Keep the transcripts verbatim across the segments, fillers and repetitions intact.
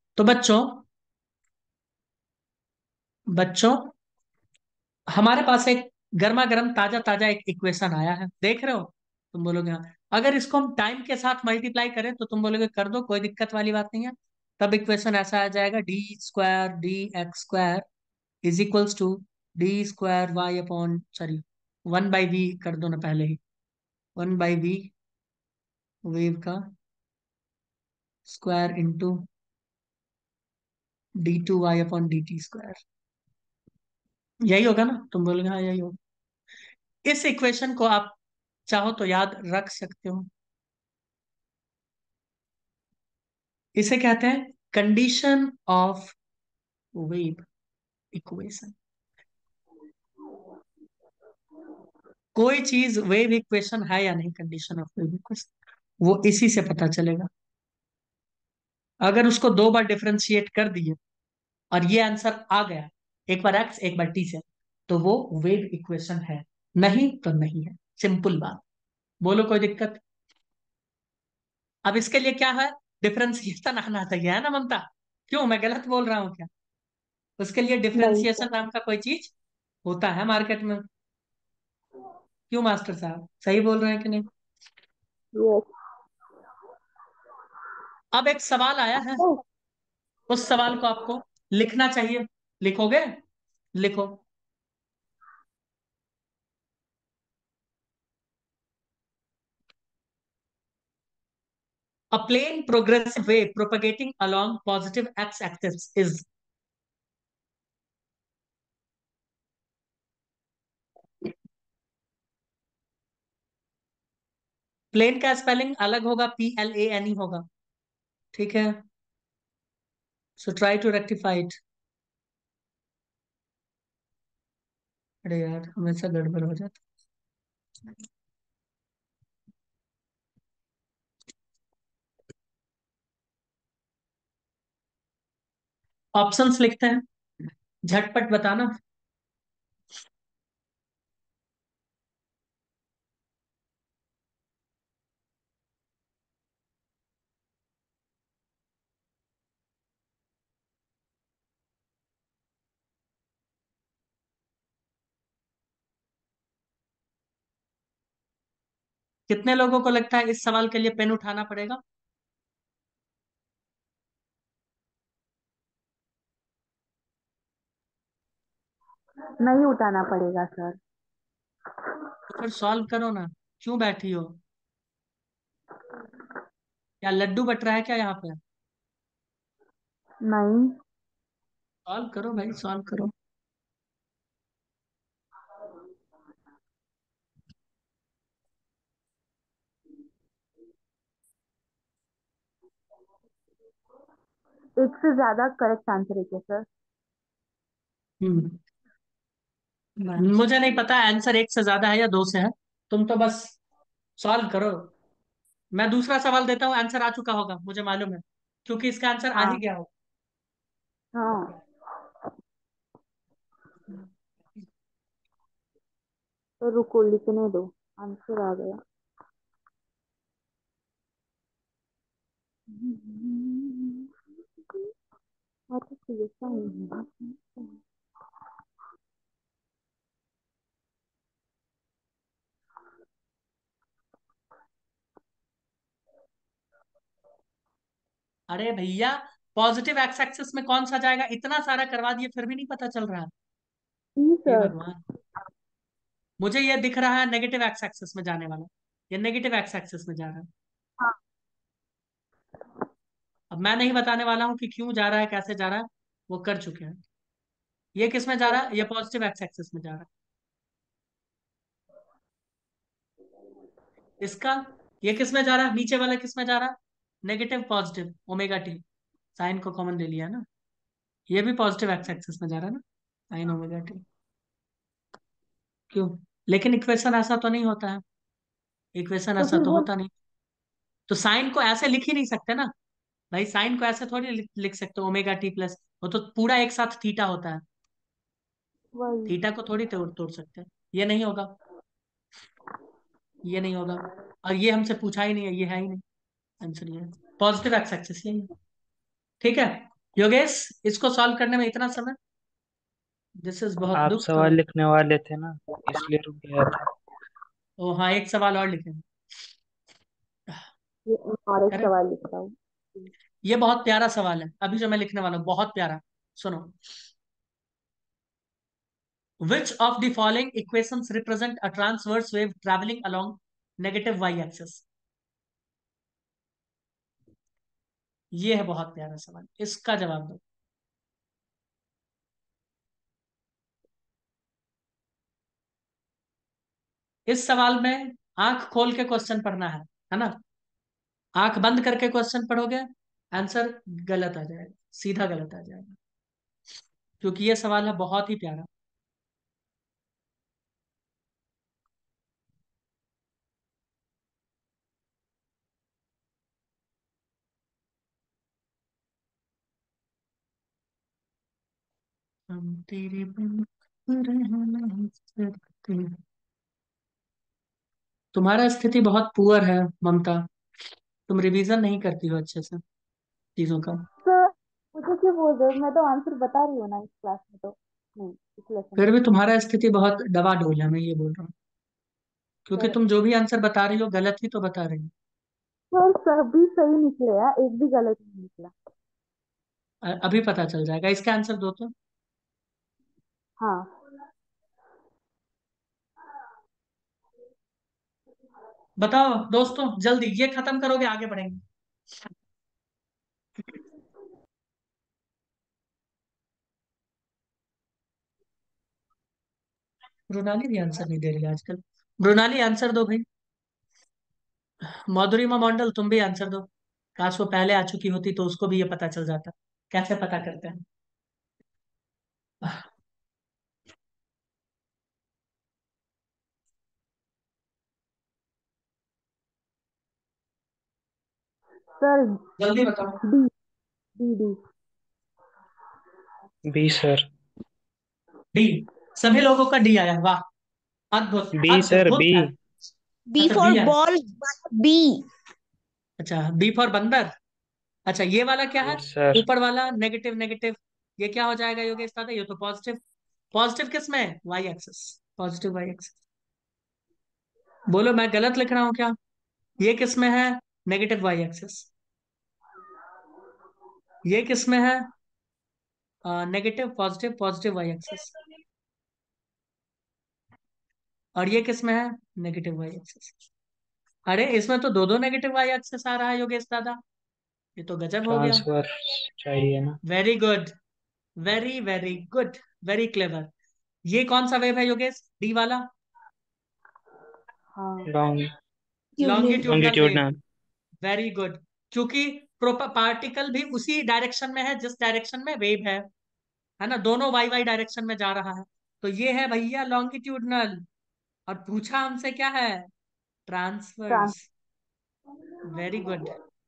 तो बच्चों बच्चों हमारे पास एक गर्मा गर्म ताजा ताजा एक इक्वेशन आया है, देख रहे हो? तुम बोलोगे हाँ। अगर इसको हम टाइम के साथ मल्टीप्लाई करें तो तुम बोलोगे कर दो, कोई दिक्कत वाली बात नहीं है। तब इक्वेशन ऐसा आ जाएगा, d square d x square is equals to d square y upon sorry one by v कर दो ना पहले ही। वन बाई वी वेव का square into d two y upon d t square. यही होगा ना? तुम बोलोगे हाँ यही होगा। इस इक्वेशन को आप चाहो तो याद रख सकते हो। इसे कहते हैं कंडीशन ऑफ वेव इक्वेशन। कोई चीज वेव इक्वेशन है या नहीं, कंडीशन ऑफ वेव इक्वेशन वो इसी से पता चलेगा। अगर उसको दो बार डिफरेंशिएट कर दिए और ये आंसर आ गया, एक बार एक्स एक बार टी से, तो वो वेव इक्वेशन है, नहीं तो नहीं है। सिंपल बात। बोलो कोई दिक्कत? अब इसके लिए क्या है, डिफरेंशिएशन आना चाहिए, है ना ममता? क्यों, मैं गलत बोल रहा हूँ क्या? उसके लिए नहीं डिफरेंशिएशन सर। नाम का कोई चीज होता है मार्केट में। क्यों मास्टर साहब, सही बोल रहे हैं कि नहीं? यस। अब एक सवाल आया है, उस सवाल को आपको लिखना चाहिए। लिखोगे? लिखो। A plane progressive wave propagating along positive x-axis is। Plane का स्पेलिंग अलग होगा, P L A N E होगा। ठीक है, so try to rectify it. अरे यार हमेशा गड़बड़ हो जाता। ऑप्शंस लिखते हैं, झटपट बताना। कितने लोगों को लगता है इस सवाल के लिए पेन उठाना पड़ेगा? नहीं उठाना पड़ेगा सर। तो फिर सॉल्व करो ना, क्यों बैठी हो? क्या लड्डू बट रहा है क्या यहाँ पे? नहीं। सॉल्व करो भाई, सॉल्व करो। एक से ज्यादा करेक्ट आंसर है क्या सर? हम्म मुझे नहीं पता आंसर एक से ज्यादा है या दो से है। तुम तो बस सॉल्व करो। मैं दूसरा सवाल देता हूँ, आंसर आ चुका होगा मुझे मालूम है, क्योंकि इसका आंसर आ ही हाँ। गया होगा। हाँ। तो रुको लिखने दो। आंसर आ गया। और तो ये नहीं है। अरे भैया, पॉजिटिव एक्स एक्सिस में कौन सा जाएगा? इतना सारा करवा दिए फिर भी नहीं पता चल रहा। जी हे सर। भगवान। मुझे ये दिख रहा है नेगेटिव एक्स एक्सिस में जाने वाला, ये नेगेटिव एक्स एक्सिस में जा रहा है। हाँ। अब मैं नहीं बताने वाला हूँ कि क्यों जा रहा है, कैसे जा रहा है, वो कर चुके हैं। ये किस में जा रहा है? ये पॉजिटिव एक्स एक्सिस में जा रहा है। इसका, ये किस में जा रहा है? नीचे वाला किस में जा रहा है? Negative positive omega t. Sine को कॉमन ले लिया ना, ये भी पॉजिटिव एक्स एक्सिस में जा रहा है ना, साइन ओमेगा टी। क्यों? लेकिन इक्वेशन ऐसा तो नहीं होता है, इक्वेशन तो ऐसा फिर तो वो होता नहीं। तो साइन को ऐसे लिख ही नहीं सकते ना भाई, साइन को ऐसे थोड़ी लिख, लिख सकते ओमेगा टी प्लस, वो तो पूरा एक साथ थीटा होता है। वही। थीटा को थोड़ी तोड़ तोड़ सकते हैं, ये नहीं होगा, ये नहीं होगा। और ये हमसे पूछा ही नहीं है, ये है ही नहीं। आंसर ये है, पॉजिटिव एक्स एक्सिस यही है। ठीक है, योगेश, इसको सॉल्व करने में इतना समय? दिस इज बहुत आप दुख का सवाल बात। लिखने वाले थे ना, इसलिए रुक गया था। ओ हाँ, एक सवाल और लिखेंगे। ये और एक करें। सवाल लिख रहा हूँ। ये बहुत प्यारा सवाल है अभी जो मैं लिखने वाला हूँ, बहुत प्यारा। सुनो। Which of the following equations represent a transverse wave traveling along negative y-axis? ये है बहुत प्यारा सवाल, इसका जवाब दो। इस सवाल में आंख खोल के क्वेश्चन पढ़ना है है ना? आंख बंद करके क्वेश्चन पढ़ोगे, आंसर गलत आ जाएगा, सीधा गलत आ जाएगा, क्योंकि ये सवाल है बहुत ही प्यारा। हम तेरे बिन रह नहीं सकते। तुम्हारा स्थिति बहुत पुअर है ममता, तुम रिवीजन नहीं करती हो अच्छे से चीजों का। सर, मुझे क्यों बोल रहे हो? मैं तो आंसर बता रही हूँ ना इस क्लास में तो। नहीं, इस लेसन फिर में। भी तुम्हारा स्थिति बहुत डवाडोल है, मैं ये बोल रहा हूँ, क्योंकि सर, तुम जो भी आंसर बता रही हो गलत ही तो बता रही हो। सर सभी सही निकले यार, एक भी गलत नहीं निकला। अ- अभी पता चल जाएगा, इसका आंसर दो तो। हाँ। बताओ दोस्तों, जल्दी ये खत्म करोगे आगे बढ़ेंगे। मृणाली भी आंसर नहीं दे रही है आजकल। मृणाली आंसर दो भाई। मधुरिमा मंडल तुम भी आंसर दो। काश वो पहले आ चुकी होती तो उसको भी ये पता चल जाता। कैसे पता करते हैं? सर, जल्दी बताओ। D. D D. B sir. D. सभी लोगों का डी आया, वाह। अद्भुत बी सर, अद्भुत बी। है। बी अच्छा फॉर बी आया। बॉल। बी। अच्छा बी फॉर बंदर। अच्छा ये वाला क्या है? Yes sir. ऊपर वाला नेगेटिव नेगेटिव, ये क्या हो जाएगा योगेश दादा? ये तो पॉजिटिव। पॉजिटिव किस में है? Y axis. Positive y axis. बोलो मैं गलत लिख रहा हूँ क्या? ये किस में है? Negative y axis. ये किस में है? Negative positive positive y axis. और ये किस में है? Negative y axis. अरे इसमें तो दो दो नेगेटिव वाई एक्सिस आ रहा है योगेश दादा, ये तो गजब हो गया। ट्रांसफर चाहिए ना। Very good, very very good, very clever. ये कौन सा वेव है योगेश, डी वाला? हाँ। Long longitudinal wave. Longitudinal. Very good. क्योंकि पार्टिकल भी उसी डायरेक्शन में है जिस डायरेक्शन में वेव है है ना? दोनों वाई वाई डायरेक्शन में जा रहा है। तो ये है भैया लॉन्गिट्यूडनल। और पूछा हमसे क्या है? ट्रांस। ट्रांसवर्स। Very good.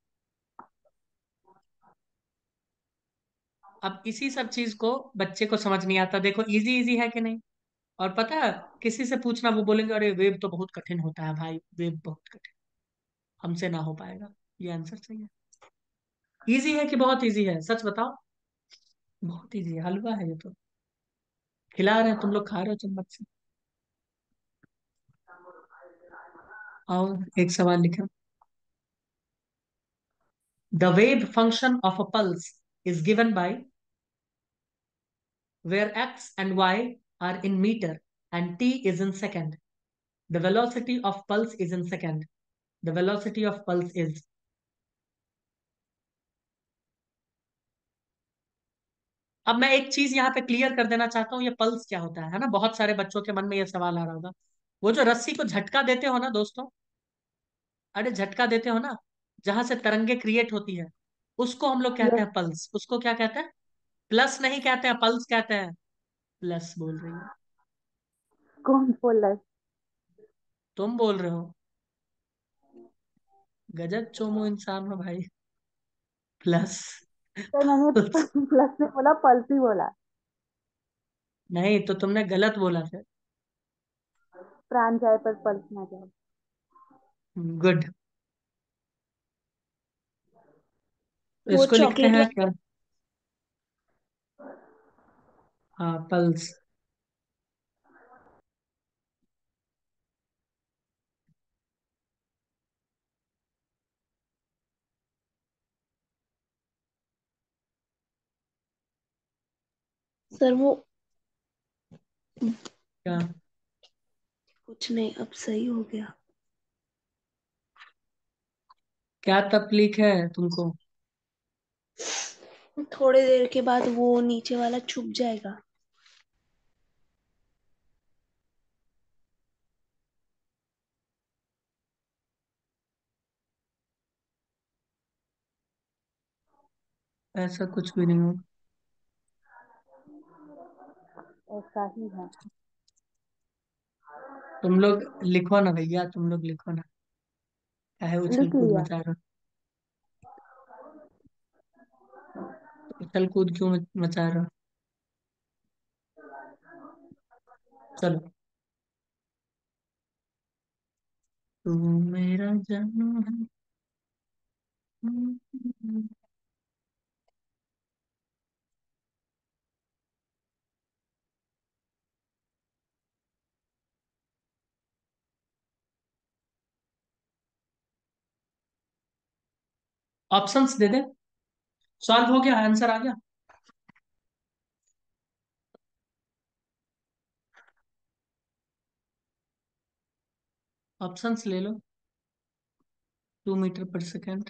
अब इसी सब चीज को बच्चे को समझ नहीं आता, देखो इजी इजी है कि नहीं। और पता है, किसी से पूछना वो बोलेंगे अरे वेव तो बहुत कठिन होता है भाई, वेव बहुत कठिन, हमसे ना हो पाएगा। ये आंसर सही है। इजी है कि बहुत इजी है, सच बताओ? बहुत इजी है, हलवा है ये तो। खिला रहे हैं, तुम लोग खा रहे हो चम्मच से। और एक सवाल लिखा। The wave function of a pulse is given by where x and y are in meter and t is in second. The velocity of pulse is in second. The velocity of pulse is। अब मैं एक चीज यहाँ पे clear कर देना चाहता हूँ, ये पल्स क्या होता है है ना? बहुत सारे बच्चों के मन में ये सवाल आ रहा होगा। वो जो रस्सी को झटका देते हो ना दोस्तों, अरे झटका देते हो ना, जहां से तरंगे क्रिएट होती है, उसको हम लोग कहते यस। हैं पल्स। उसको क्या कहते हैं? प्लस नहीं कहते हैं, पल्स कहते हैं। प्लस बोल रही हो? कौन बोल रहा है? तुम बोल रहे हो। गजब चोमो इंसान हो भाई। प्लस। सर, मैंने प्लस नहीं बोला, पल्स ही बोला। नहीं तो तुमने गलत बोला फिर। प्राण जाए पर पल्स ना जाए। गुड। वो इसको लिखते चॉकलेट हैं वाला। क्या? हाँ, पल्स। सर वो क्या? कुछ नहीं, अब सही हो गया। क्या तकलीफ है तुमको? थोड़ी देर के बाद वो नीचे वाला छुप जाएगा। ऐसा कुछ भी नहीं हो। ऐसा ही है। तुम लोग लिखो ना भैया, तुम लोग लिखो ना। काहे उछल लिख कूद लिया। मचा रहे हो? उछल कूद क्यों मच- मचा रहे हो? चलो। तू मेरा जानू है। ऑप्शंस दे दे। सॉल्व हो गया, आंसर आ गया। ऑप्शंस ले लो। टू मीटर पर सेकेंड।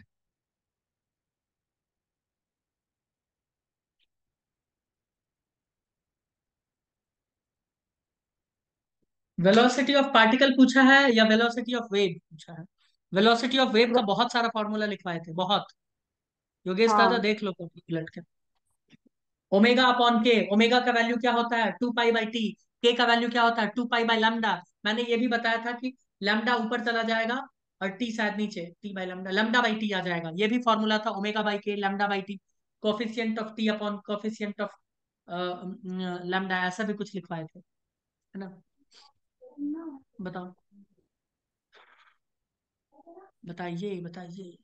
वेलोसिटी ऑफ पार्टिकल पूछा है या वेलोसिटी ऑफ वेव पूछा है? वेलोसिटी ऑफ वेव का बहुत सारा फॉर्मूला लिखवाए थे, बहुत। योगेश दादा हाँ। देख लो कॉपी उलट के। ओमेगा अपॉन के, ओमेगा का वैल्यू क्या होता है? Two pi by t. K का वैल्यू क्या होता है? Two pi by lambda. मैंने ये भी बताया था कि लैम्डा ऊपर चला जाएगा और टी शायद नीचे, t by lambda, lambda by t आ जाएगा। ये भी फॉर्मूला था, omega by k lambda by t. Coefficient of t upon coefficient of lambda, ऐसा भी कुछ लिखवाए थे, है ना? बताओ, बताइए बताइए।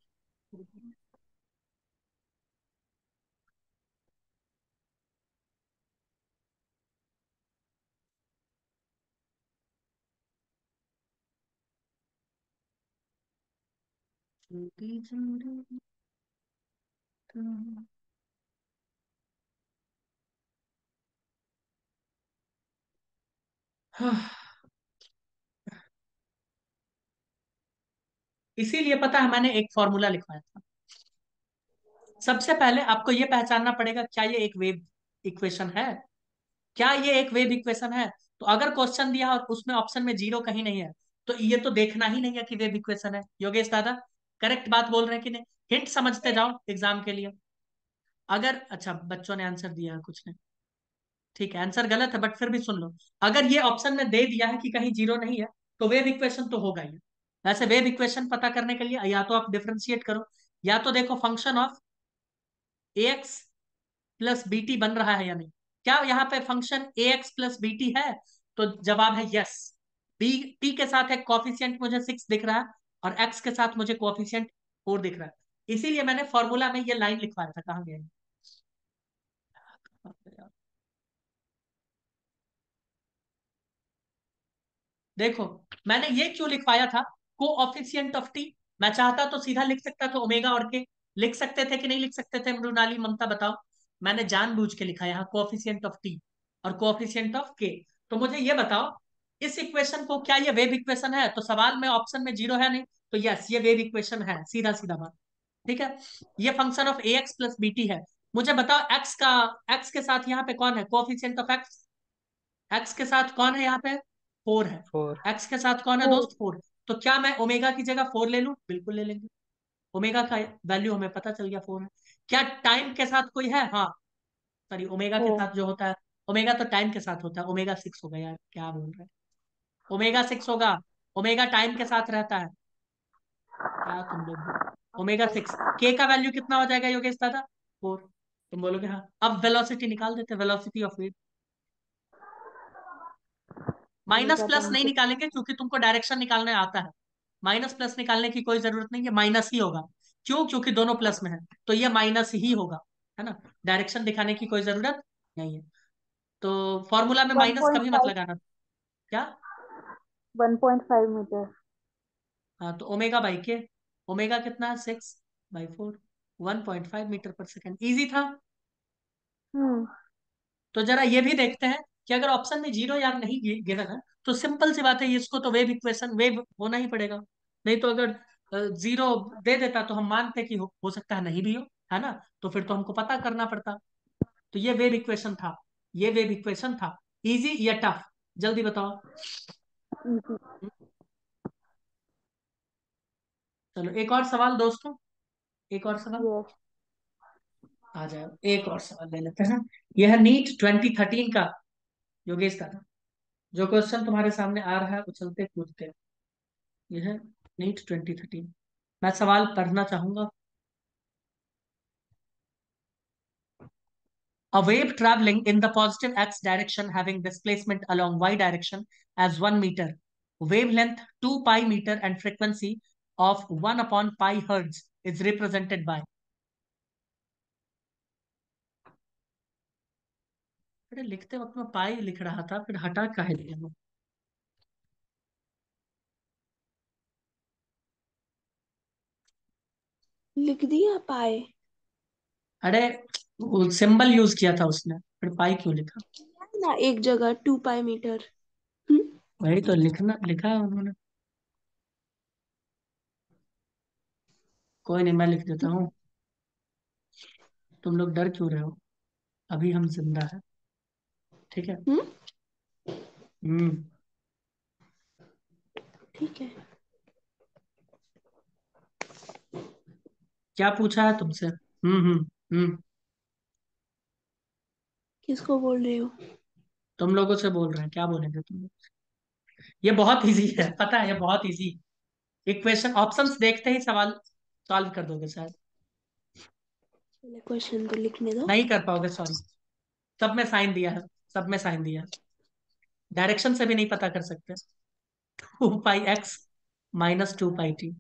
छोटी जोड़ी तो- हाँ, इसीलिए पता है मैंने एक फॉर्मूला लिखवाया था। सबसे पहले आपको ये पहचानना पड़ेगा, क्या ये एक वेव इक्वेशन है? क्या ये एक वेव इक्वेशन है? तो अगर क्वेश्चन दिया और उसमें ऑप्शन में जीरो कहीं नहीं है, तो ये तो देखना ही नहीं है कि वेव इक्वेशन है। योगेश दादा करेक्ट बात बोल रहे हैं कि नहीं? हिंट समझते जाओ एग्जाम के लिए। अगर अच्छा, बच्चों ने आंसर दिया है, कुछ नहीं। ठीक है, आंसर गलत है बट फिर भी सुन लो। अगर ये ऑप्शन में दे दिया है कि कहीं जीरो नहीं है, तो वेव इक्वेशन तो होगा ही। वैसे वेव इक्वेशन पता करने के लिए या तो आप डिफरेंशिएट करो, या तो देखो function of a x plus b t बन रहा है या नहीं। क्या यहाँ पे function a x plus b t है? तो जवाब है यस। बी टी के साथ एक कॉफिशियंट मुझे सिक्स दिख रहा है, और एक्स के साथ मुझे कॉफिशियंट फोर दिख रहा है। इसीलिए मैंने फॉर्मूला में ये लाइन लिखवाया था, कहाँ गया? देखो, मैंने ये क्यों लिखवाया था? Coefficient of t. मैं चाहता तो सीधा लिख सकता था ओमेगा और के। लिख सकते थे कि नहीं लिख सकते थे मृणाली, ममता बताओ? मैंने जानबूझ के लिखा यहाँ कोऑफिशिएंट ऑफ टी और कोऑफिशिएंट ऑफ के। तो मुझे ये बताओ, इस इक्वेशन को, क्या ये वेव इक्वेशन है? तो सवाल में ऑप्शन में जीरो है नहीं, तो यस ये वेव इक्वेशन है, सीधा सीधा बात। ठीक है, ये function of a x plus b t है। मुझे बताओ एक्स का, एक्स के साथ यहाँ पे कौन है कोऑफिशिएंट ऑफ एक्स? एक्स के साथ कौन है यहाँ पे? फोर है। फोर। एक्स के साथ कौन है फोर। दोस्त? फोर। तो क्या मैं ओमेगा की जगह फोर ले लूं? बिल्कुल ले लेंगे। ओमेगा का वैल्यू हमें पता चल गया, फोर है। क्या टाइम के साथ कोई है? हाँ, सॉरी, ओमेगा के है। साथ जो होता है, ओमेगा तो टाइम के साथ होता है। ओमेगा सिक्स होगा यार, क्या बोल रहे हैं? ओमेगा सिक्स होगा। ओमेगा टाइम के साथ रहता है। क्या तुम लोग भी? Omega six. के का वैल्यू कितना हो जाएगा योगेश दादा? फोर। तुम बोलोगे हाँ। अब वेलोसिटी निकाल देते, velocity of wave. Minus omega तो प्लस नहीं मुझे। निकालेंगे क्योंकि तुमको डायरेक्शन निकालने आता है। माइनस प्लस निकालने की कोई जरूरत नहीं है, माइनस ही होगा। क्यों? क्योंकि दोनों प्लस में है, तो ये माइनस ही होगा, है ना? डायरेक्शन दिखाने की कोई जरूरत नहीं है। तो फॉर्मूला में वन माइनस पॉइंट कभी मत फाइव लगाना। क्या? One point five metre. हाँ, तो ओमेगा बाई के, ओमेगा कितना है, six by four, one point five metre पर सेकेंड। इजी था। हम्म। तो जरा ये भी देखते हैं कि अगर ऑप्शन में जीरो या नहीं गिवन है, तो सिंपल सी बात है, इसको तो वेव इक्वेशन, वेव होना ही पड़ेगा। नहीं तो अगर जीरो दे देता तो हम मानते कि हो, हो सकता है नहीं भी हो, है ना, तो फिर तो हमको पता करना पड़ता। तो ये वेव इक्वेशन था, ये वेव इक्वेशन था। इजी या टफ, जल्दी बताओ। इजी। चलो एक और सवाल दोस्तों, एक और सवाल। यस। आ जाओ, एक और सवाल ले लेते हैं। यह नीट ट्वेंटी थर्टीन का, योगेश का था, जो क्वेश्चन तुम्हारे सामने आ रहा है उछलते कूदते, यह है नीट ट्वेंटी थर्टीन। मैं सवाल पढ़ना चाहूंगा। A wave traveling in the positive x direction having displacement along y direction as one meter, wavelength two pi meter and frequency of one upon pi hertz is represented by। अरे लिखते वक्त मैं पाई लिख रहा था, फिर हटा काहे दिया? लिख दिया पाए। अरे सिंबल यूज किया था उसने, फिर पाई क्यों लिखा? ना एक जगह टू पाई मीटर। हम्म, वही तो लिखना लिखा है उन्होंने। कोई नहीं, मैं लिख देता हूँ। तुम लोग डर क्यों रहे हो? अभी हम जिंदा है, ठीक है। हम्म, हम्म। ठीक है। क्या पूछा है तुमसे? हम्म हम्म हम्म। किसको बोल रहे हो? तुम लोगों से बोल रहे हैं, क्या बोलेंगे तुम लोग? ये बहुत इजी है, पता है, ये बहुत इजी। इक्वेशन ऑप्शंस देखते ही सवाल सॉल्व कर दोगे शायद। पहले क्वेश्चन तो लिखने दो। नहीं कर पाओगे, सॉरी। सब में साइन दिया है, सब में साइन दिया है। डायरेक्शन से भी नहीं पता कर सकते। Two pi x minus two pi t,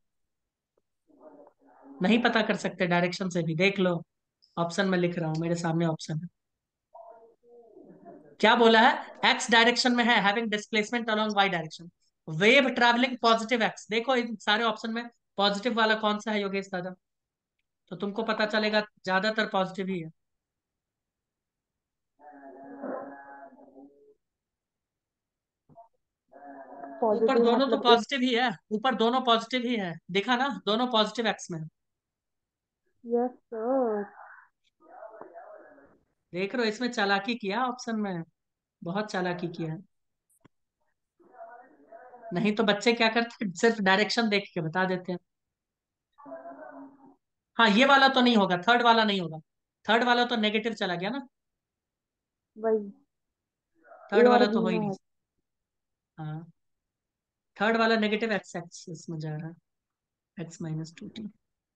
नहीं पता कर सकते डायरेक्शन से भी, देख लो। ऑप्शन में लिख रहा हूँ, मेरे सामने ऑप्शन है। क्या बोला है? एक्स डायरेक्शन में है, having displacement along y direction, wave travelling positive x. देखो इन सारे ऑप्शन में पॉजिटिव वाला कौन सा है योगेश दादा? तो तुमको पता चलेगा ज्यादातर पॉजिटिव ही है। ऊपर पॉजिटिव दोनों तो मतलब एक। पॉजिटिव ही है, ऊपर दोनों पॉजिटिव ही है, दिखा ना, दोनों पॉजिटिव एक्स में है। Yes sir. देख रहे हो, इसमें चालाकी किया ऑप्शन में, बहुत चालाकी किया है। नहीं तो बच्चे क्या करते हैं, सिर्फ डायरेक्शन देख के बता देते हैं। हाँ, ये वाला तो नहीं होगा, थर्ड वाला नहीं होगा। थर्ड वाला तो नेगेटिव चला गया ना। वही। ए थर्ड और वाला तो बी हो ही में नहीं। है। हाँ, थर्ड वाला नेगेटिव एक्स एक्सिस में जा रहा है, एक्स माइनस टू टी।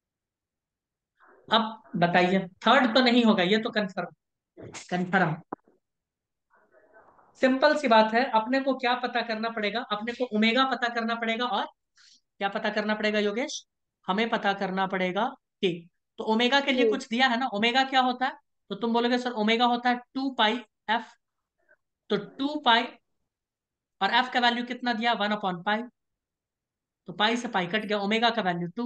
अब बताइए, थर्ड तो नहीं होगा, ये तो कंफर्म, कंफर्म। सिंपल सी बात है, अपने को क्या पता करना पड़ेगा? अपने को ओमेगा पता करना पड़ेगा, और क्या पता करना पड़ेगा योगेश? हमें पता करना पड़ेगा टी। तो ओमेगा के लिए ए। कुछ दिया है ना, ओमेगा क्या होता है? तो तुम बोलोगे सर ओमेगा होता है टू पाई एफ। तो टू पाई, और एफ का वैल्यू कितना दिया, वन अपॉन पाई। तो पाई से पाई कट गया, ओमेगा का वैल्यू टू।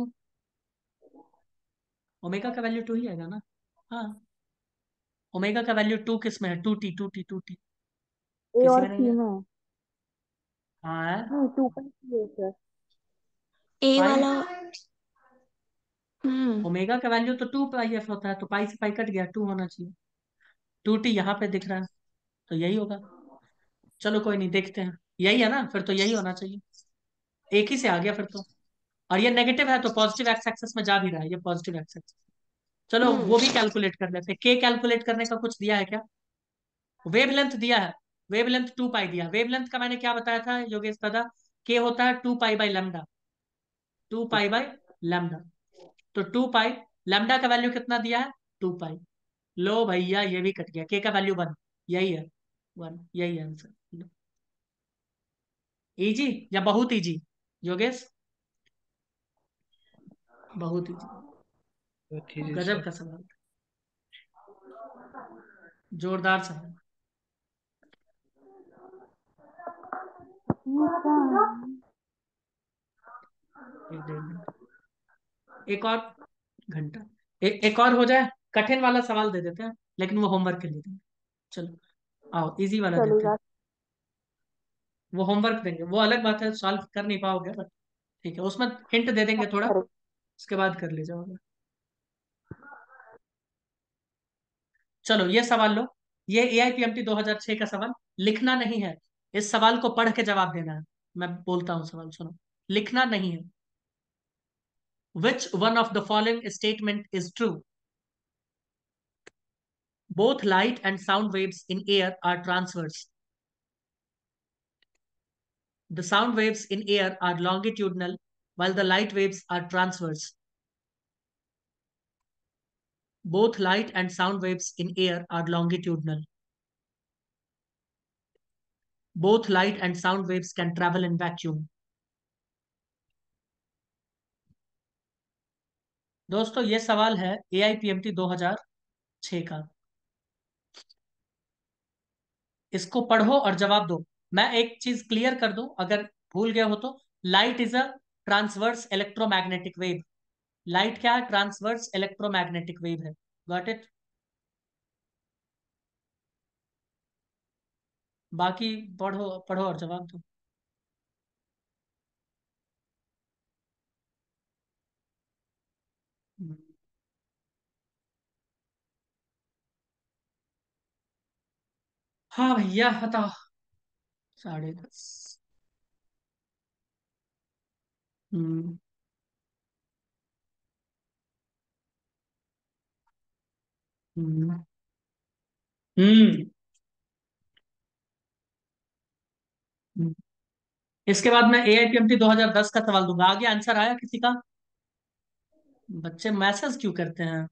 ओमेगा का वैल्यू टू ही आएगा ना। हाँ, ओमेगा का वैल्यू टू किस में है, two T, two T, two T. ए किसी और में नहीं सी है। में है। हाँ है। नहीं, टू पॉइंट थ्री है सर। ए पाई, वाला। हम्म। ओमेगा का वैल्यू तो टू पाई एफ होता है, तो पाई से पाई कट गया, टू होना चाहिए। टू टी यहाँ पे दिख रहा है, तो यही होगा। चलो कोई नहीं, देखते हैं। यही है ना, फिर तो यही होना चाहिए। एक ही से आ गया फिर तो। और ये नेगेटिव है तो पॉजिटिव एक्स एक्सेस में जा भी रहा है, ये पॉजिटिव एक्स एक्सेस। चलो हम्म। वो भी कैलकुलेट कर लेते हैं। के कैलकुलेट करने का कुछ दिया है क्या? वेवलेंथ दिया है, वेवलेंथ टू पाई दिया। वेवलेंथ का मैंने क्या बताया था योगेश दादा? के होता है two pi by lambda, two pi by lambda. तो टू पाई, लेमडा का वैल्यू कितना दिया है, टू पाई। लो भैया, ये भी कट गया, के का वैल्यू वन, यही है, वन, यही है आंसर। इजी या बहुत इजी योगेश? बहुत इजी, बहुत चीजें गजब सर। का सवाल, जोरदार सवाल। ये क्या है? एक डेढ़ घंटा, एक और घंटा, ए, एक और हो जाए, कठिन वाला सवाल दे देते हैं, लेकिन वो होमवर्क के लिए देंगे। चलो आओ इजी वाला देते हैं। चलेगा। वो होमवर्क देंगे, वो अलग बात है, सॉल्व कर नहीं पाओगे बट ठीक है, उसमें हिंट दे देंगे थोड़ा, करेक्ट। उसके बाद कर ले जाओगे। चलो ये सवाल लो, ये A I P M T दो हजार छह का सवाल, लिखना नहीं है, इस सवाल को पढ़ के जवाब देना है। मैं बोलता हूँ सवाल, सुनो, लिखना नहीं है। Which one of the following statement is true? Both light and sound waves in air are transverse. The sound waves in air are longitudinal, while the light waves are transverse. Both light and sound waves in air are longitudinal. Both light and sound waves can travel in vacuum. दोस्तों ये सवाल है A I P M T दो हजार छह का, इसको पढ़ो और जवाब दो। मैं एक चीज क्लियर कर दूं अगर भूल गए हो तो, light is a transverse electromagnetic wave. Light क्या है? ट्रांसवर्स इलेक्ट्रोमैग्नेटिक वेव है। Got it? बाकी पढ़ो पढ़ो और जवाब दो। हम्म, हाँ भैया बताओ। साढ़े दस। हम्म। हम्म। हम्म। हम्म। इसके बाद मैं A I P M T दो हजार दस का सवाल दूंगा, आगे आंसर आया किसी का? बच्चे मैसेज क्यों करते हैं?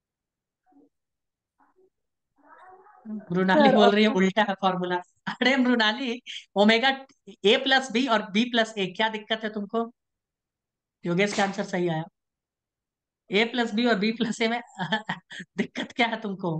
मृणाली सर बोल रही है ऑप्शन। उल्टा है फॉर्मूला। अरे Mrinali, omega A plus B और बी प्लस ए, क्या दिक्कत है तुमको? योगेश का आंसर सही आया। ए प्लस बी और बी प्लस ए में दिक्कत क्या है तुमको?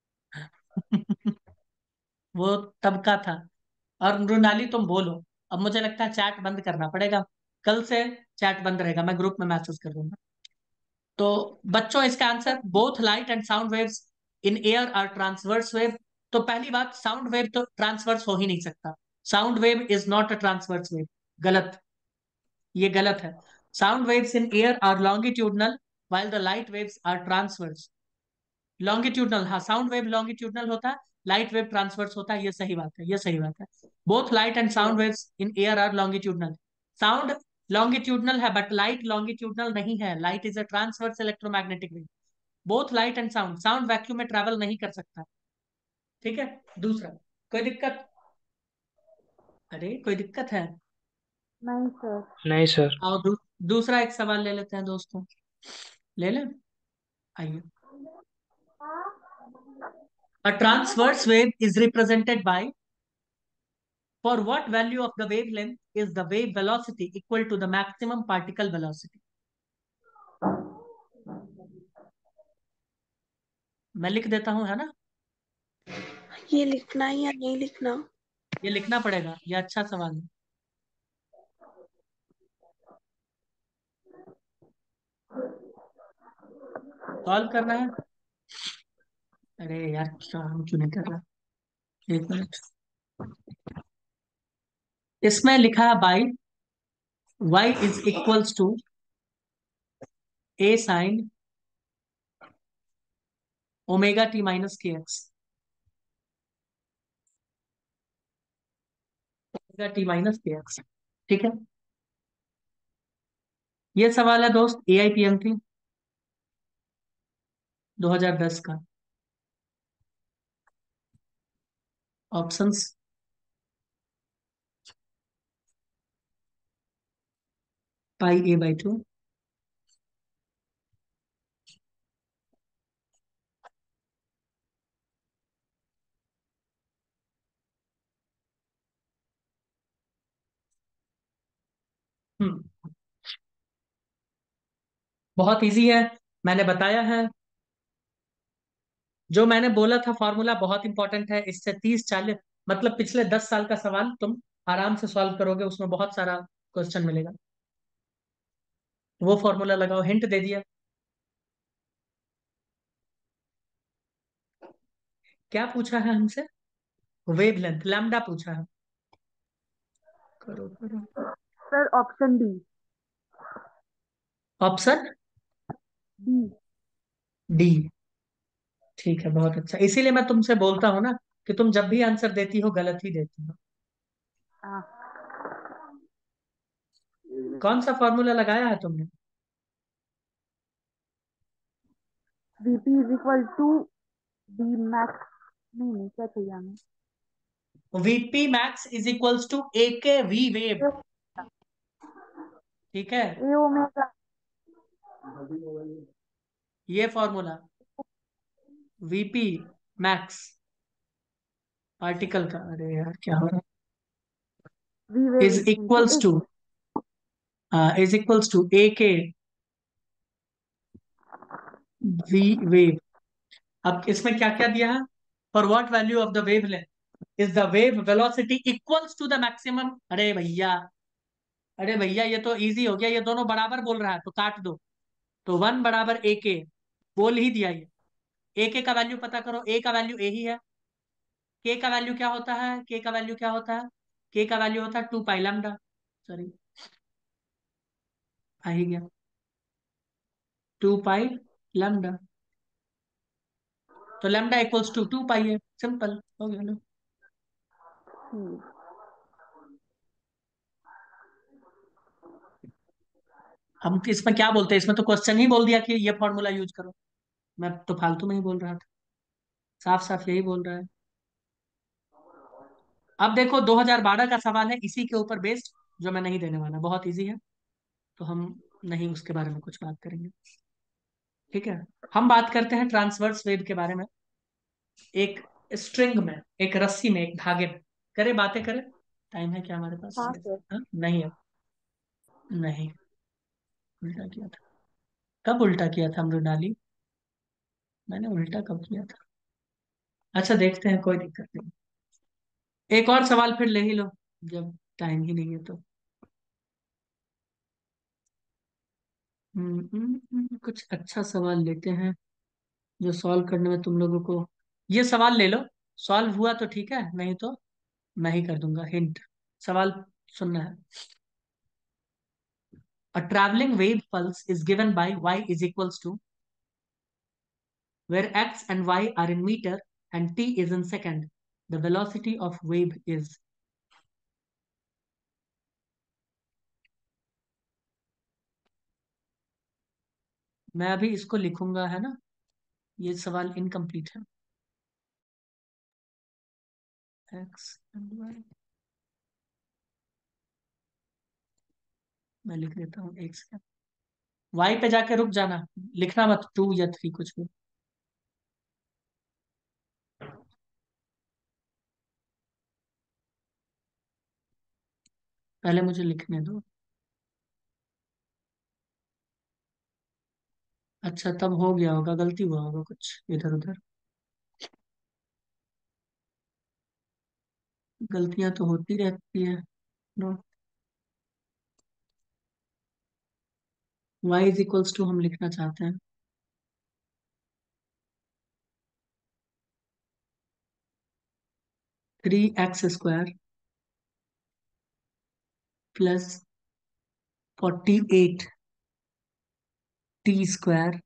वो तब का था। और मृणाली तुम बोलो, अब मुझे लगता है चैट बंद करना पड़ेगा, कल से चैट बंद रहेगा, मैं ग्रुप में मैसेज कर दूंगा। तो बच्चों इसका answer, both light and sound waves in air are transverse wave. तो पहली बात, साउंड वेव तो ट्रांसवर्स हो ही नहीं सकता। Sound wave is not a transverse wave. गलत, ये गलत है। Sound waves in air are longitudinal, while the light waves are transverse. Longitudinal, हाँ साउंड वेव लॉन्गिट्यूडनल होता है, लाइट वेव ट्रांसवर्स होता है, ये सही बात है, ये सही बात है। Both light and sound waves in air are longitudinal. Sound longitudinal है बट लाइट लॉन्गिट्यूडनल नहीं है, light is a transverse electromagnetic wave. Both light and sound, sound vacuum में ट्रेवल नहीं कर सकता। ठीक है। दूसरा, कोई दिक्कत? अरे कोई दिक्कत है? नहीं सर। नहीं सर। आओ दू, दूसरा एक सवाल ले लेते हैं दोस्तों, ले लें, आइए। A transverse wave is represented by, for what value of the wavelength is the wave velocity equal to the maximum particle velocity? मैं लिख देता हूं, है ना? ये लिखना है या नहीं लिखना? ये लिखना पड़ेगा, ये अच्छा सवाल है, सॉल्व करना है। अरे यार काम क्यों नहीं कर रहा? एक मिनट। इसमें लिखा है by y is equals to a sine omega T minus K X, omega T minus K X. ठीक है, ये सवाल है दोस्त A I P M T दो हजार दस का। Options, pi A by two, हम्म, बहुत इजी है, मैंने बताया है। जो मैंने बोला था फॉर्मूला बहुत इंपॉर्टेंट है, इससे तीस चालीस, मतलब पिछले दस साल का सवाल तुम आराम से सॉल्व करोगे, उसमें बहुत सारा क्वेश्चन मिलेगा। वो फॉर्मूला लगाओ, हिंट दे दिया। क्या पूछा है हमसे? वेवलेंथ, लैम्डा पूछा है। करो करो। Sir option D. Option D. D. ठीक है, बहुत अच्छा। इसीलिए मैं तुमसे बोलता हूँ ना कि तुम जब भी आंसर देती हो गलत ही देती हो। हाँ। कौन सा फॉर्मूला लगाया है तुमने? VP is equal to D max. नहीं नहीं, क्या चाहिए हमें? VP max is equals to A K V wave. ठीक है, ए ओमेगा। ये फॉर्मूला वीपी मैक्स आर्टिकल का, अरे यार क्या हो रहा वी है, wave is into equals A. Two is equals to A K V wave. अब इसमें क्या क्या दिया है? For what value of the wave length is the wave velocity equals to the maximum. अरे भैया, अरे भैया ये तो इजी हो गया, ये दोनों बराबर बोल रहा है तो काट दो। तो वन बराबर ए के, बोल ही दिया ये। ए के का वैल्यू पता करो, ए का वैल्यू ए ही है। के का वैल्यू क्या होता है? के का वैल्यू क्या होता है? के का वैल्यू होता है टू पाई लैम्डा। सॉरी, आ ही गया, टू पाई लैम्डा। तो lambda equals to two pi है, सिंपल हो गया ना। हम्म। हम इसमें क्या बोलते हैं, इसमें तो क्वेश्चन ही बोल दिया कि ये फॉर्मूला यूज करो। मैं तो फालतू में ही बोल रहा था, साफ साफ यही बोल रहा है। अब देखो दो हज़ार बारह का सवाल है इसी के ऊपर बेस्ड, जो मैं नहीं देने वाला, बहुत इजी है। तो हम नहीं उसके बारे में कुछ बात करेंगे। ठीक है, हम बात करते हैं ट्रांसवर्स वेव के बारे में। एक स्ट्रिंग में, एक रस्सी में, एक धागे में, करे बातें करें। टाइम है क्या हमारे पास? हाँ सर। हाँ? नहीं है। नहीं, उल्टा किया था। कब उल्टा किया था मृणाली? मैंने उल्टा कब किया था? अच्छा देखते हैं, कोई दिक्कत नहीं। एक और सवाल फिर ले ही लो, जब टाइम ही नहीं है तो। हम्म, हम्म, हम्म, कुछ अच्छा सवाल लेते हैं जो सॉल्व करने में तुम लोगों को, ये सवाल ले लो। सॉल्व हुआ तो ठीक है, नहीं तो मैं ही कर दूंगा। हिंट, सवाल सुनना है। A traveling wave pulse is given by y is equals to, where x and y are in meter and t is in second. The velocity of wave is. मैं अभी इसको लिखूंगा, है ना? ये सवाल इनकम्प्लीट है। x and y, मैं लिख देता हूँ x का। y पे जाके रुक जाना, लिखना मत टू या थ्री कुछ भी। पहले मुझे लिखने दो। अच्छा, तब हो गया होगा, गलती हुआ होगा कुछ इधर उधर। गलतियां तो होती रहती है। No, y is equals to हम लिखना चाहते हैं three X square plus forty eight T square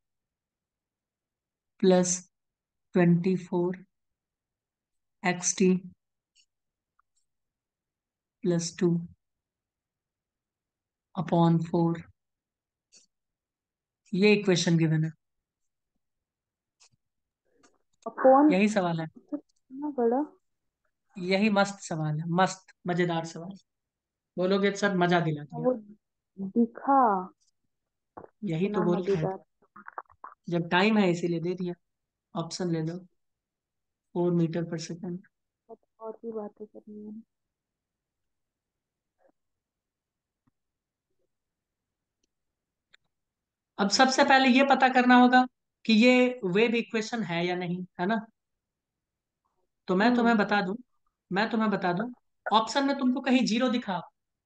plus twenty four X T plus two upon four. ये इक्वेशन गिवन है। अपॉन। यही सवाल है, इतना बड़ा। यही मस्त सवाल है, मस्त मजेदार सवाल। बोलोगे सर मजा दिला हाँ, दिया। वो दिखा। यही तो इतना बोल रहा है, मजेदार। जब टाइम है इसीलिए दे दिया। ऑप्शन ले लो, फोर मीटर पर सेकेंड। और भी बातें करनी है। अब सबसे पहले ये पता करना होगा कि ये वेव इक्वेशन है या नहीं, है ना? तो मैं तुम्हें हम्म। बता दूं, मैं तुम्हें बता दूं ऑप्शन में तुमको कहीं जीरो दिखा?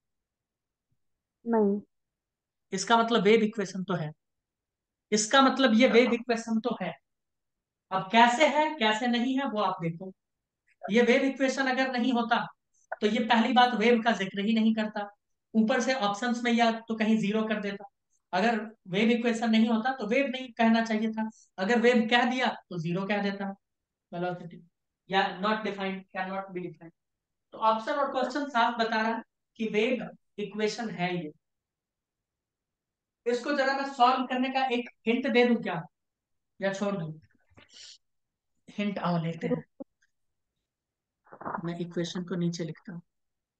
नहीं। इसका मतलब वेव इक्वेशन तो है। इसका मतलब ये वेव इक्वेशन तो है। अब कैसे है कैसे नहीं है वो आप देखो। ये वेव इक्वेशन अगर नहीं होता तो ये पहली बात वेव का जिक्र ही नहीं करता। ऊपर से ऑप्शंस में या तो कहीं जीरो कर देता। अगर वेव इक्वेशन नहीं होता तो वेव नहीं कहना चाहिए था। अगर वेव कह दिया तो जीरो कह देता। वेलोसिटी या not defined, can not be defined. तो ऑप्शन और क्वेश्चन साफ बता रहा है कि वेव इक्वेशन है ये। इसको जरा मैं सॉल्व करने का एक हिंट दे दूं क्या, या छोड़ दूं? हिंट आओ लेते हैं। रुक। मैं इक्वेशन को नीचे लिखता हूँ।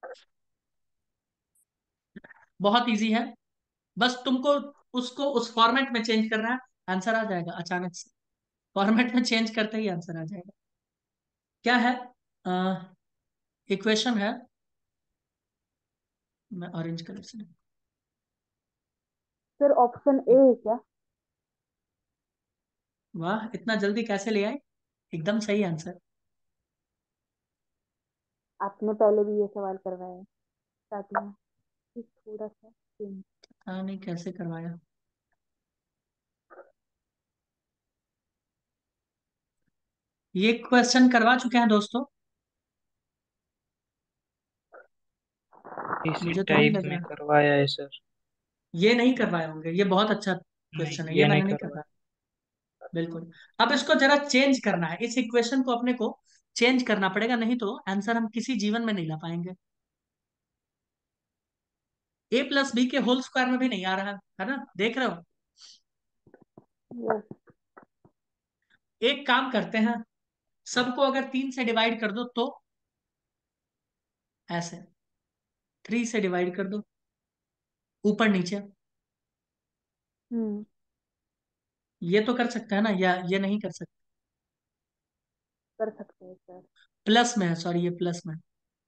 बहुत इजी है। बस तुमको उसको उस फॉर्मेट में चेंज करना है, आंसर आ जाएगा अचानक से। फॉर्मेट में चेंज करते ही आंसर आ जाएगा। क्या है? इक्वेशन है, मैं ऑरेंज कलर से लिखूं। सर ऑप्शन ए है क्या? वाह, इतना जल्दी कैसे ले आए? एकदम सही आंसर। आपने पहले भी ये सवाल करवाया है स्टार्टिंग में। ठीक, थोड़ा सा change। हाँ, नहीं कैसे करवाया। ये क्वेश्चन करवा चुके हैं दोस्तों? इसी मुझे तो नहीं टाइप लग में रहा। करवाया है सर। ये नहीं करवाए होंगे, ये बहुत अच्छा नहीं, क्वेश्चन है, ये ये नहीं मैंने नहीं करवाया। करवाया। बिल्कुल। अब इसको जरा चेंज करना है, इस इक्वेशन को अपने को चेंज करना पड़ेगा, नहीं तो आंसर हम किसी जीवन में नहीं ला पाएंगे। ए प्लस बी के होल स्क्वायर में भी नहीं आ रहा है ना, देख रहे हो? यस। एक काम करते हैं, सबको अगर तीन से डिवाइड कर दो तो ऐसे, थ्री से डिवाइड कर दो, ऊपर नीचे। हम्म। ये तो कर सकते हैं ना, या ये नहीं कर सकते? कर सकते हैं सर। प्लस में है, सॉरी, ये प्लस में है।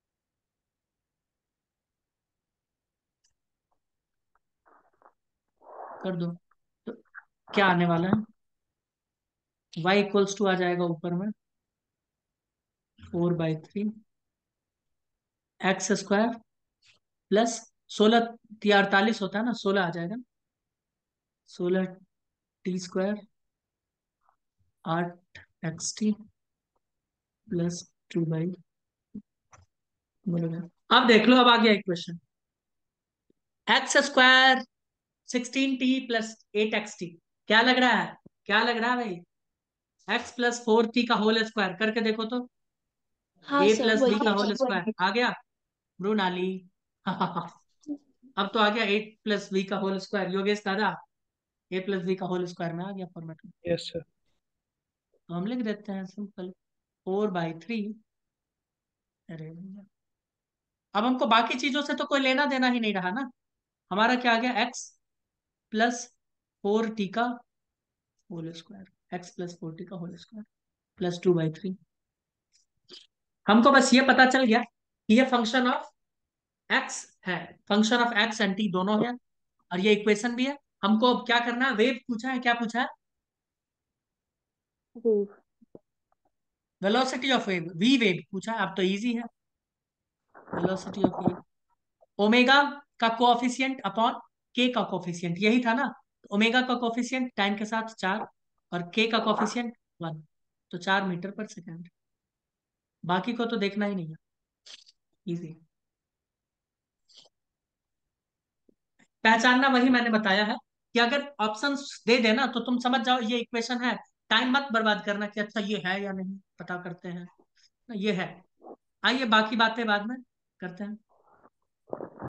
कर दो तो क्या आने वाला है? y इक्वल्स टू आ जाएगा ऊपर में four by three, X square plus सोलह, अड़तालीस होता है ना, सोलह आ जाएगा। सोलह टी स्क्वायर, आठ X T, plus two by, बोलोगे? अब देख लो, अब आ गया equation. X square sixteen T plus eight X T. क्या लग रहा है? क्या लग रहा है भाई? एक्स प्लस फोर टी का होल स्क्वायर करके देखो तो। हाँ ए सर प्लस बी का वही होल है। स्क्वायर आ गया, मृणाली। अब तो आ गया एट प्लस बी का होल स्क्वायर, योगेश दादा। ए प्लस बी का होल स्क्वायर में आ गया फॉर्मेट में। Yes sir. तो हम लिख देते हैं सिंपल, फोर बाई थ्री। अरे भैया, अब हमको बाकी चीजों से तो कोई लेना देना ही नहीं रहा ना। हमारा क्या आ गया? एक्स प्लस फोर टी का whole square, X plus four T का whole square plus two by three. हमको बस ये पता चल गया कि ये फंक्शन ऑफ एक्स है, function of X and T दोनों है, और ये इक्वेशन भी है। हमको अब क्या करना है? वेव पूछा है, क्या पूछा है? Wave. Velocity of wave, V wave पूछा है। अब तो इजी है, वेलोसिटी ऑफ वेव, ओमेगा का कोफिशियंट अपॉन के का कोफिशियंट, यही था ना। ओमेगा का कोफिशियंट टाइम के साथ चार, और के का कोफिशियंट वन, तो चार मीटर पर सेकेंड। बाकी को तो देखना ही नहीं है, इजी। पहचानना वही मैंने बताया है कि अगर ऑप्शंस दे देना तो तुम समझ जाओ ये इक्वेशन है। टाइम मत बर्बाद करना कि अच्छा ये है या नहीं, पता करते हैं। ये है। आइए बाकी बातें बाद में करते हैं।